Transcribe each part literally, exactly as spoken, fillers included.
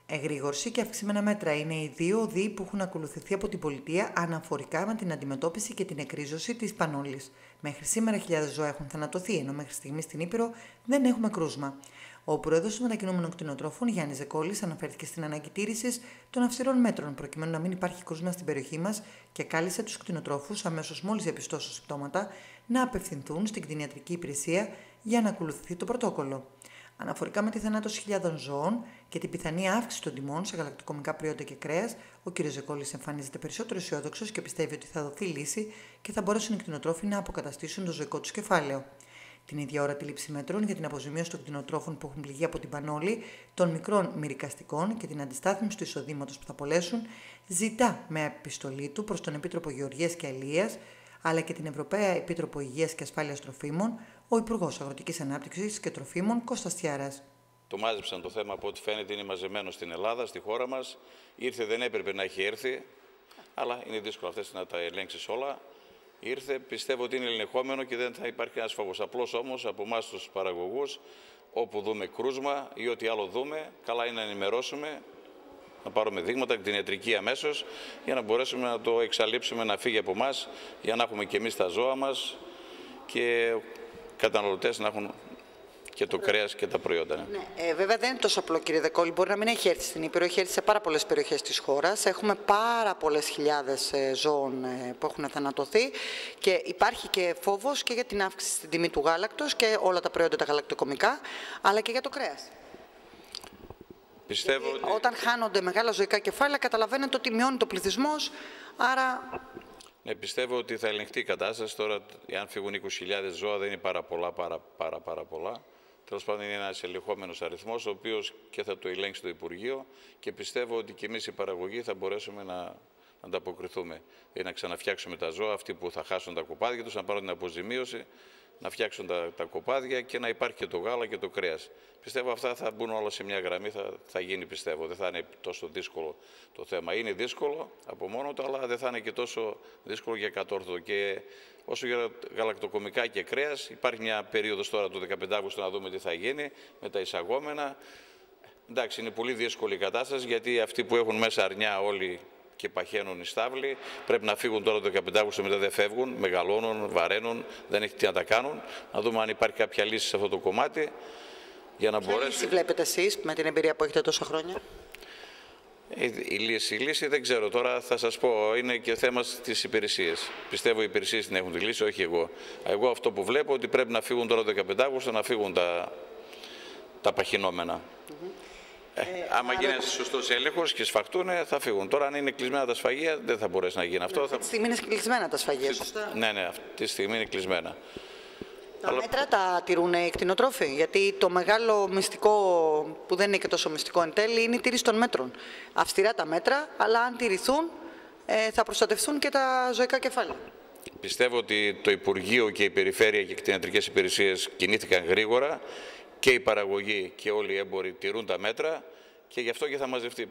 Εγρήγορση και αυξημένα μέτρα είναι οι δύο οδοί που έχουν ακολουθηθεί από την πολιτεία αναφορικά με την αντιμετώπιση και την εκρίζωση της πανόλης. Μέχρι σήμερα χιλιάδες ζώα έχουν θανατωθεί, ενώ μέχρι στιγμή στην Ήπειρο δεν έχουμε κρούσμα. Ο πρόεδρος των μετακινούμενων κτηνοτρόφων, Γιάννης Ζεκόλης, αναφέρθηκε στην ανάγκη τήρησης των αυστηρών μέτρων προκειμένου να μην υπάρχει κρούσμα στην περιοχή μας και κάλεσε τους κτηνοτρόφους, αμέσως μόλις διαπιστώσουν συμπτώματα, να απευθυνθούν στην κτηνιατρική υπηρεσία για να ακολουθηθεί το πρωτόκολλο. Αναφορικά με τη θανάτωση χιλιάδων ζώων και την πιθανή αύξηση των τιμών σε γαλακτοκομικά προϊόντα και κρέας, ο κ. Ζεκόλης εμφανίζεται περισσότερο αισιόδοξος και πιστεύει ότι θα δοθεί λύση και θα μπορέσουν οι κτηνοτρόφοι να αποκαταστήσουν το ζωικό τους κεφάλαιο. Την ίδια ώρα, τη λήψη μέτρων για την αποζημίωση των κτηνοτρόφων που έχουν πληγεί από την πανόλη, των μικρών μυρικαστικών και την αντιστάθμιση του εισοδήματος που θα απολέσουν, ζητά με επιστολή του προς τον Επίτροπο Γεωργίας και Αλίας, αλλά και την Ευρωπαία Επίτροπο Υγείας και Ασφάλειας Τροφίμων, ο Υπουργός Αγροτικής Ανάπτυξης και Τροφίμων Κώστας Τιάρας. Το μάζεψαν το θέμα, από ό,τι φαίνεται είναι μαζεμένο στην Ελλάδα, στη χώρα μας. Ήρθε, δεν έπρεπε να έχει έρθει, αλλά είναι δύσκολο αυτές να τα ελέγξεις όλα. Ήρθε, πιστεύω ότι είναι ελεγχόμενο και δεν θα υπάρχει ένας φόβος. Απλώς όμως από εμάς τους παραγωγούς, όπου δούμε κρούσμα ή ό,τι άλλο δούμε, καλά είναι να ενημερώσουμε, να πάρουμε δείγματα, την ιατρική αμέσως, για να μπορέσουμε να το εξαλείψουμε, να φύγει από εμάς, για να έχουμε και εμείς τα ζώα μας και καταναλωτές να έχουν και το κρέας και τα προϊόντα. Ναι. Ναι, ε, βέβαια δεν είναι τόσο απλό, κύριε Ζεκόλη. Μπορεί να μην έχει έρθει στην Ήπειρο, έχει έρθει σε πάρα πολλές περιοχές της χώρας. Έχουμε πάρα πολλές χιλιάδες ε, ζώων ε, που έχουν θανατωθεί και υπάρχει και φόβος και για την αύξηση στην τιμή του γάλακτος και όλα τα προϊόντα τα γαλακτοκομικά, αλλά και για το κρέας. Πιστεύω ότι... Όταν χάνονται μεγάλα ζωικά κεφάλαια, καταλαβαίνετε ότι μειώνει το πληθυσμός, άρα... Ναι, πιστεύω ότι θα ελεγχθεί η κατάσταση. Τώρα, αν φύγουν είκοσι χιλιάδες ζώα, δεν είναι πάρα πολλά, πάρα, πάρα, πάρα πολλά. Τέλος πάντων, είναι ένας ελεγχόμενος αριθμός, ο οποίος και θα το ελέγξει το Υπουργείο και πιστεύω ότι και εμείς οι παραγωγοί θα μπορέσουμε να, να ανταποκριθούμε. Δηλαδή, να ξαναφτιάξουμε τα ζώα, αυτοί που θα χάσουν τα κοπάδια τους, να πάρουν την αποζημίωση, να φτιάξουν τα, τα κοπάδια και να υπάρχει και το γάλα και το κρέας. Πιστεύω αυτά θα μπουν όλα σε μια γραμμή, θα, θα γίνει πιστεύω. Δεν θα είναι τόσο δύσκολο το θέμα. Είναι δύσκολο από μόνο του, αλλά δεν θα είναι και τόσο δύσκολο για κατόρθωτο. Και όσο για γαλακτοκομικά και κρέας, υπάρχει μια περίοδος τώρα του δεκαπέντε Αυγούστου να δούμε τι θα γίνει με τα εισαγόμενα. Εντάξει, είναι πολύ δύσκολη η κατάσταση, γιατί αυτοί που έχουν μέσα αρνιά όλοι και παχαίνουν οι στάβλοι, πρέπει να φύγουν τώρα το δεκαπέντε Αυγούστου, μετά δεν φεύγουν, μεγαλώνουν, βαραίνουν, δεν έχει τι να τα κάνουν. Να δούμε αν υπάρχει κάποια λύση σε αυτό το κομμάτι. Για να μπορέσει... λύση βλέπετε εσείς με την εμπειρία που έχετε τόσα χρόνια? Η, η, λύση, η λύση δεν ξέρω τώρα, θα σας πω, είναι και θέμα της υπηρεσίας. Πιστεύω οι υπηρεσίες την έχουν τη λύση, όχι εγώ. Εγώ αυτό που βλέπω ότι πρέπει να φύγουν τώρα το δεκαπέντε Αυγούστου, να φύγουν τα, τα παχυνόμενα. Mm-hmm. Ε, ε, άμα άρα... γίνει ένας σωστός έλεγχος και σφαχτούν, θα φύγουν. Τώρα, αν είναι κλεισμένα τα σφαγεία, δεν θα μπορέσει να γίνει αυτό. Ναι, αυτή τη στιγμή είναι κλεισμένα τα σφαγεία, σωστά. Ναι, ναι, αυτή τη στιγμή είναι κλεισμένα. Τα Αλλά... μέτρα τα τηρούν οι κτηνοτρόφοι, γιατί το μεγάλο μυστικό, που δεν είναι και τόσο μυστικό εν τέλει, είναι η τήρηση των μέτρων. Αυστηρά τα μέτρα, αλλά αν τηρηθούν, ε, θα προστατευτούν και τα ζωικά κεφάλαια. Πιστεύω ότι το Υπουργείο και η Περιφέρεια και οι κτηνιατρικές υπηρεσίες κινήθηκαν γρήγορα και η παραγωγή και όλοι οι έμποροι τηρούν τα μέτρα και γι' αυτό και θα μαζευτεί.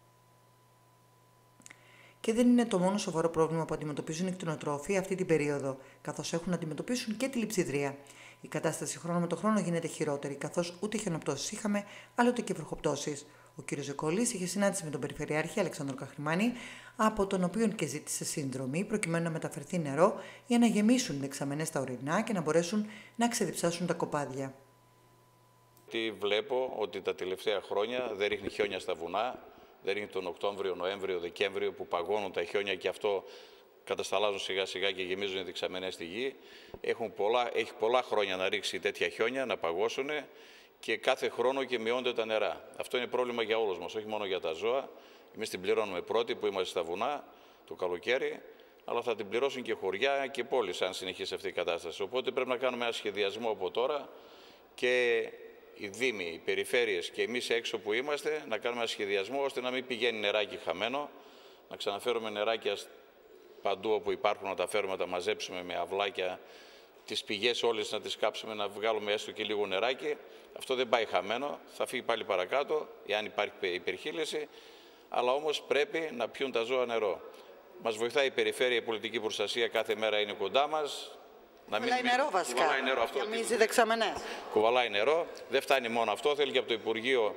Και δεν είναι το μόνο σοβαρό πρόβλημα που αντιμετωπίζουν οι κτηνοτρόφοι αυτή την περίοδο, καθώς έχουν να αντιμετωπίσουν και τη λειψιδρία. Η κατάσταση χρόνο με το χρόνο γίνεται χειρότερη, καθώς ούτε χιονοπτώσεις είχαμε, αλλά ούτε και βροχοπτώσεις. Ο κ. Ζεκόλης είχε συνάντηση με τον Περιφερειάρχη Αλεξάνδρο Καχρημάνη, από τον οποίο και ζήτησε συνδρομή προκειμένου να μεταφερθεί νερό για να γεμίσουν οι δεξαμενές τα ορεινά και να μπορέσουν να ξεδιψάσουν τα κοπάδια. Τι βλέπω ότι τα τελευταία χρόνια δεν ρίχνει χιόνια στα βουνά, δεν ρίχνει τον Οκτώβριο, Νοέμβριο, Δεκέμβριο που παγώνουν τα χιόνια και αυτό κατασταλάζουν σιγά σιγά και γεμίζουν οι δεξαμενές στη γη. Έχουν πολλά, έχει πολλά χρόνια να ρίξει τέτοια χιόνια, να παγώσουν και κάθε χρόνο και μειώνται τα νερά. Αυτό είναι πρόβλημα για όλους μας, όχι μόνο για τα ζώα. Εμείς την πληρώνουμε πρώτοι που είμαστε στα βουνά το καλοκαίρι, αλλά θα την πληρώσουν και χωριά και πόλεις αν συνεχίσει αυτή η κατάσταση. Οπότε πρέπει να κάνουμε ένα σχεδιασμό από τώρα και οι δήμοι, οι περιφέρειες και εμείς έξω που είμαστε να κάνουμε ένα σχεδιασμό ώστε να μην πηγαίνει νεράκι χαμένο, να ξαναφέρουμε νεράκια παντού όπου υπάρχουν, να τα φέρουμε, να τα μαζέψουμε με αυλάκια, τις πηγές όλες να τις κάψουμε, να βγάλουμε έστω και λίγο νεράκι. Αυτό δεν πάει χαμένο, θα φύγει πάλι παρακάτω, εάν υπάρχει υπερχείληση, αλλά όμως πρέπει να πιούν τα ζώα νερό. Μας βοηθάει η περιφέρεια, η πολιτική προστασία, κάθε μέρα είναι κοντά μας. Να μην κουβαλάει νερό βασικά, κουβαλάει νερό, αυτό, γεμίζει δεξαμενές. Κουβαλάει νερό, δεν φτάνει μόνο αυτό, θέλει και από το Υπουργείο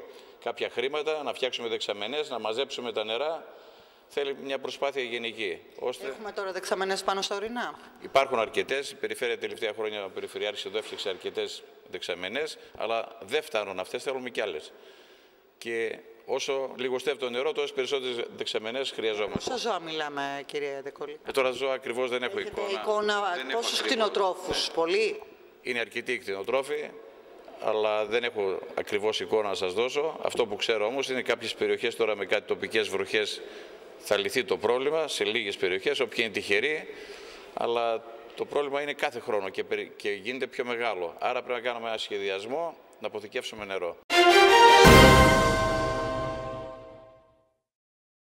κάποια χρήματα, να φτιάξουμε δεξαμενές, να μαζέψουμε τα νερά. Θέλει μια προσπάθεια γενική. Ώστε... Έχουμε τώρα δεξαμενές πάνω στα ορεινά. Υπάρχουν αρκετές. Η Περιφέρεια τελευταία χρόνια, ο Περιφερειάρχης εδώ έφτιαξε αρκετές δεξαμενές, αλλά δεν φτάνουν αυτές, θέλουμε κι άλλες. Και όσο λιγοστεύει το νερό, τόσες περισσότερες δεξαμενές χρειαζόμαστε. Πόσα ζώα μιλάμε, κυρία Δεκόλη? Ε, τώρα ζώα ακριβώς δεν έχω Έχετε εικόνα. εικόνα πόσους κτηνοτρόφους? Πολλοί. Είναι αρκετοί οι κτηνοτρόφοι, αλλά δεν έχω ακριβώς εικόνα να σας δώσω. Αυτό που ξέρω όμως είναι κάποιες περιοχές τώρα με κάτι τοπικές βροχές θα λυθεί το πρόβλημα, σε λίγες περιοχές, όποιοι είναι τυχεροί, αλλά το πρόβλημα είναι κάθε χρόνο και, και γίνεται πιο μεγάλο. Άρα πρέπει να κάνουμε ένα σχεδιασμό να αποθηκεύσουμε νερό.